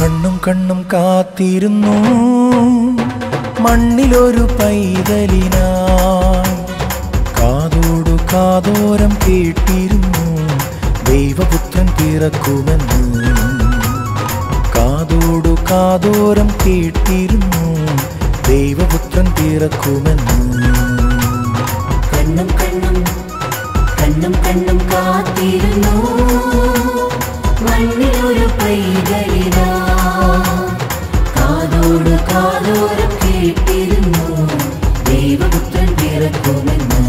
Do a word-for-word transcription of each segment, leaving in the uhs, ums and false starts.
കണ്ണും കണ്ണും കാത്തിരുന്നു മണ്ണിലൊരു പൈതലിനായി. കാതോടു കാതോരം കേട്ടിരുന്നു ദൈവപുത്രൻ പിറക്കുമെന്ന്. കാതോടു കാതോരം കേട്ടിരുന്നു ദൈവപുത്രൻ പിറക്കുമെന്ന്. കണ്ണും കണ്ണും കണ്ണും കണ്ണും കാത്തിരുന്നു മണ്ണിലൊരു പൈതലിനാ. കാതോടു കാതോരം കേട്ടിരുന്നു ദൈവപുത്രൻ പിറക്കുമെന്ന്.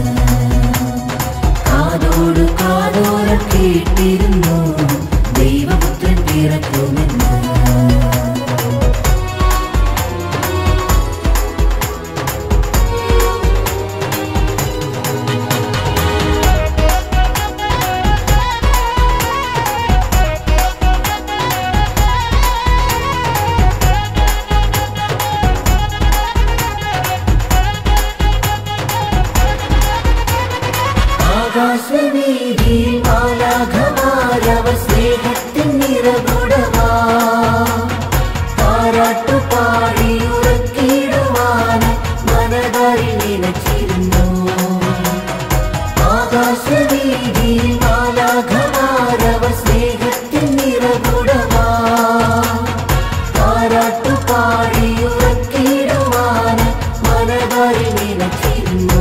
കാതോടു കാതോരം കേട്ടിരുന്നു ദൈവപുത്രൻ പിറക്കുമെന്ന്. ആകാശവീതിയിൽ മാലാഖമാരവർ സ്നേഹത്തിൻ നിറകുടമാ. താരാട്ടുപാടി ഉറക്കിടുവാൻ മനതാരിൽ നിലച്ചിരുന്നു. ആകാശവീതിയിൽ മാലാഖമാരവർ സ്നേഹത്തിൻ നിറകുടമാ. താരാട്ടുപാടി ഉറക്കിടുവാൻ മനതാരിൽ നിലച്ചിരുന്നു.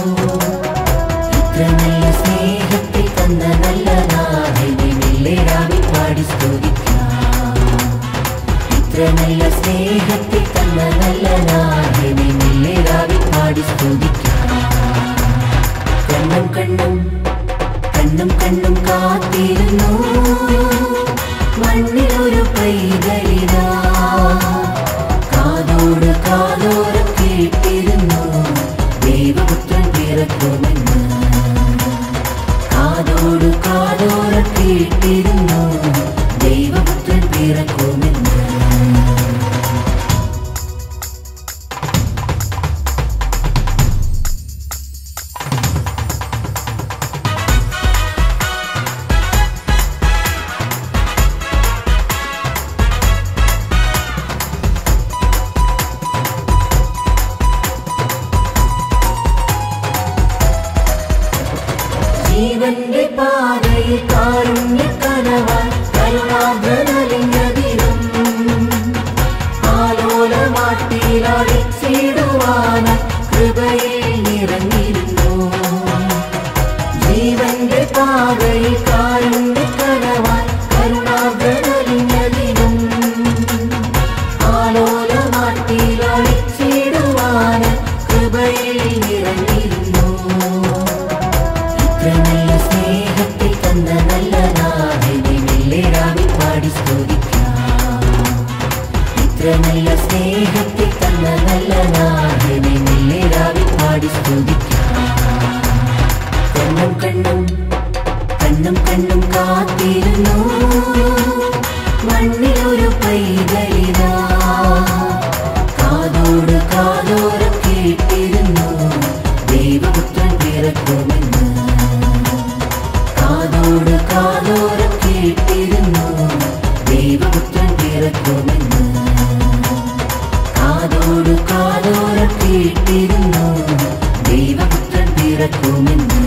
നല്ല സ്നേഹത്തിൽ തന്ന നല്ല നാഥനെ മെല്ലെരാവി പാടി സ്തുതിക്കാം. ഇത്ര നല്ല സ്നേഹത്തിൽ തന്ന നല്ല നാഥനെ മെല്ലെരാവി പാടി സ്തുതിക്കാം. കണ്ണും കണ്ണും കണ്ണും കണ്ണും കാത്തിരുന്നു മണ്ണിലൊരു പൈതലിനാ. കാതോട് കാതോരം കേട്ടിരുന്നു ദൈവപുത്രൻ പിറക്കുമെന്ന്. കാതോടു കാതോരം കേട്ടിരുന്നു ദൈവപുത്രൻ പിറക്കുമെന്ന്. ജീവന്റെ പാതയിൽ കാരുണ്യക്കനവാൻ കരുണാദ്രനലിഞ്ഞതിനും ആലോലമാട്ടിയിലടിച്ചിടുവാൻ കൃപയിൽ നിറഞ്ഞിരുന്നു. ജീവന്റെ പാതയിൽ കാരുണ്യക്കനവാൻ കരുണാദ്രനലിഞ്ഞതിനും ആലോലമാട്ടിയിലടിച്ചിടുവാൻ കൃപയിൽ നിറഞ്ഞിരുന്നു. നല്ല സ്നേഹത്തിൽ തന്ന നല്ല നാഥനെ മെല്ലെരാവി പാടി സ്തുതിക്കാം. ഇത്ര നല്ല സ്നേഹത്തിൽ തന്ന നല്ല നാഥനെ മെല്ലെരാവി പാടി സ്തുതിക്കാം. കണ്ണും കണ്ണും കണ്ണും കണ്ണും കാത്തിരുന്നു മണ്ണിലൊരു പൈതലിനാ. കാതോട് കാതോരം കേട്ടിരുന്നു ദൈവപുത്രൻ പിറക്കുമെന്ന്. കാതോട് കാതോരം കേട്ടിരുന്നു ദൈവപുത്രൻ പിറക്കുമെന്ന്. കാതോട് കാതോരം കേട്ടിരുന്നു ദൈവപുത്രൻ പിറക്കുമെന്ന്.